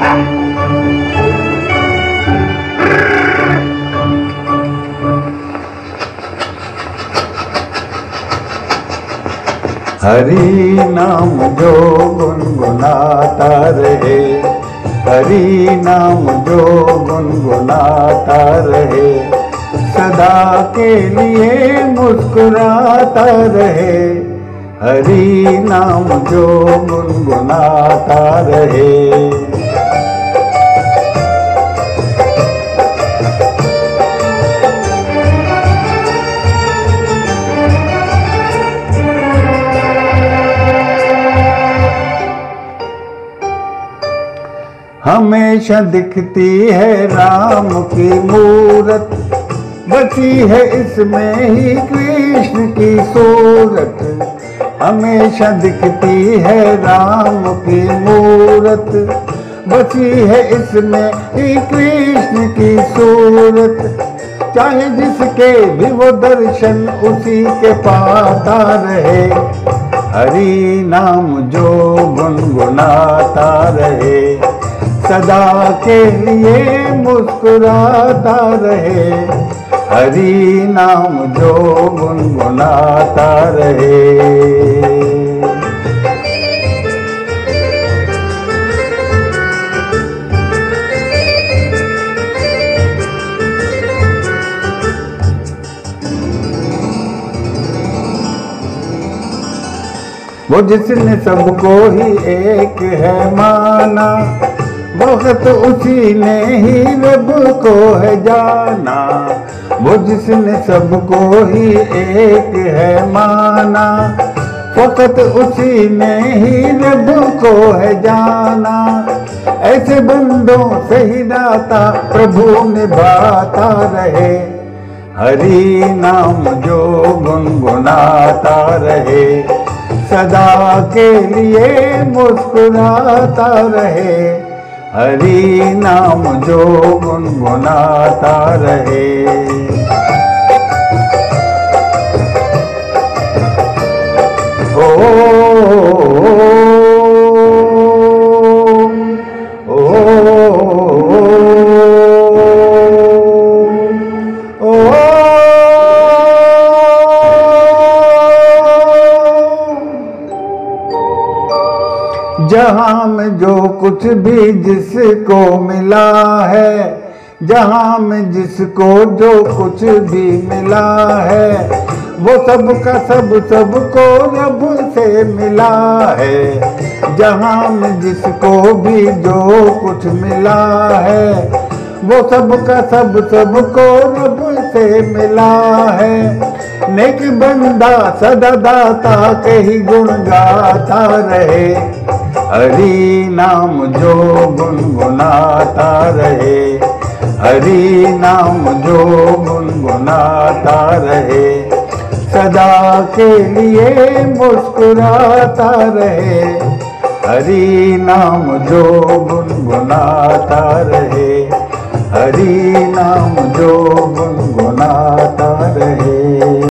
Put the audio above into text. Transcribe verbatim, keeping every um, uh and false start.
हरि नाम जो गुनगुनाता रहे, हरि नाम जो गुनगुनाता रहे, सदा के लिए मुस्कुराता रहे। हरि नाम जो गुनगुनाता रहे। हमेशा दिखती है राम की मूरत, बची है इसमें ही कृष्ण की सूरत। हमेशा दिखती है राम की मूरत, बची है इसमें ही कृष्ण की सूरत। चाहे जिसके भी वो दर्शन उसी के पाता रहे, हरि नाम जो गुनगुनाता रहे, सदा के लिए मुस्कुराता रहे। हरि नाम जो गुनगुनाता रहे। वो जिसने सबको ही एक है माना, वक्त उसी ने ही रब को है जाना। वो जिसने सबको ही एक है माना, वक्त उसी ने ही रब को है जाना। ऐसे बंदों से ही नाता प्रभु निभाता रहे, हरि नाम जो गुनगुनाता रहे, सदा के लिए मुस्कुराता रहे। हरि नाम जो गुनगुनाता रहे। ओ, ओ, ओ, ओ, जहाँ में जो कुछ भी जिसको मिला है, जहाँ में जिसको जो कुछ भी मिला है, वो सब का सब सबको रब से मिला है। जहाँ में जिसको भी जो कुछ मिला है, वो सब का सब सबको रब से मिला है। नेक बंदा सदा दाता के ही गुण गाता रहे, हरि नाम जो गुनगुनाता रहे। हरि नाम जो गुनगुनाता रहे, सदा के लिए मुस्कुराता रहे। हरि नाम जो गुनगुनाता रहे, हरि नाम जो गुनगुनाता रहे।